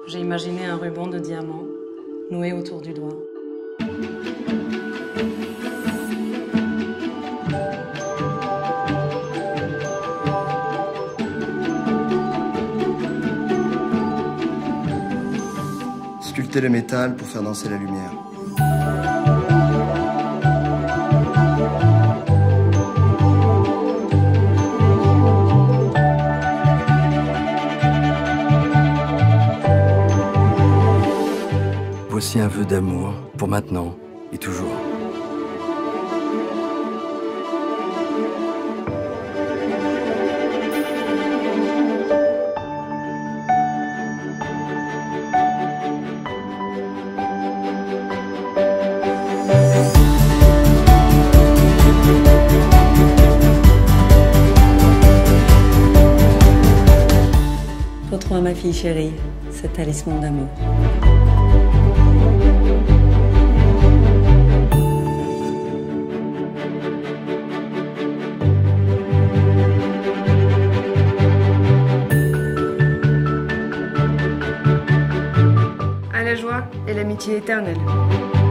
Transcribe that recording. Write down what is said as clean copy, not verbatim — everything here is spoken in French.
J'ai imaginé un ruban de diamant noué autour du doigt. Sculpter le métal pour faire danser la lumière. Voici un vœu d'amour pour maintenant et toujours. Pour toi, ma fille chérie, ce talisman d'amour. À la joie et l'amitié éternelle.